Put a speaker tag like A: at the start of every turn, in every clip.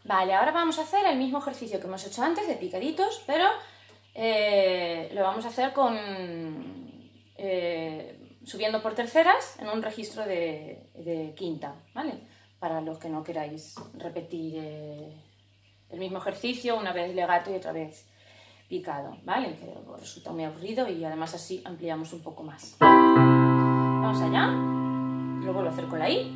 A: Vale, ahora vamos a hacer el mismo ejercicio que hemos hecho antes de picaditos, pero lo vamos a hacer con subiendo por terceras en un registro de quinta, ¿vale? Para los que no queráis repetir el mismo ejercicio una vez legato y otra vez picado, ¿vale? Que resulta muy aburrido y además así ampliamos un poco más. Vamos allá. Lo vuelvo a hacer con la I.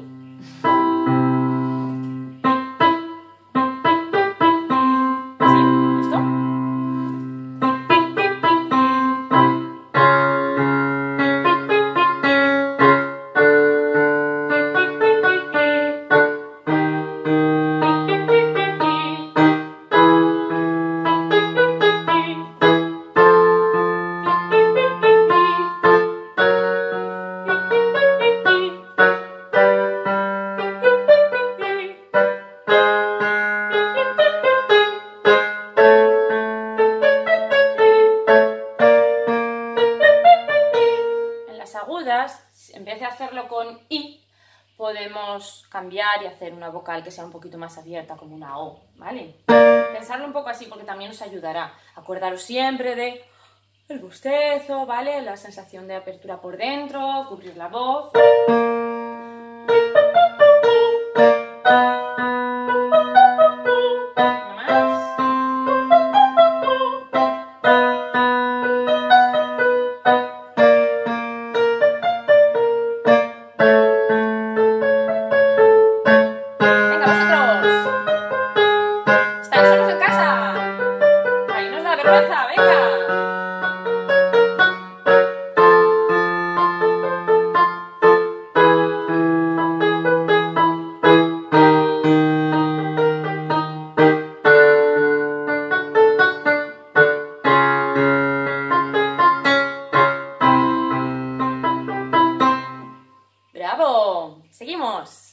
A: Agudas, en vez de hacerlo con I, podemos cambiar y hacer una vocal que sea un poquito más abierta, como una O, ¿vale? Pensarlo un poco así porque también os ayudará. Acordaros siempre de el bostezo, ¿vale? La sensación de apertura por dentro, cubrir la voz. ¡Bravo! ¡Seguimos!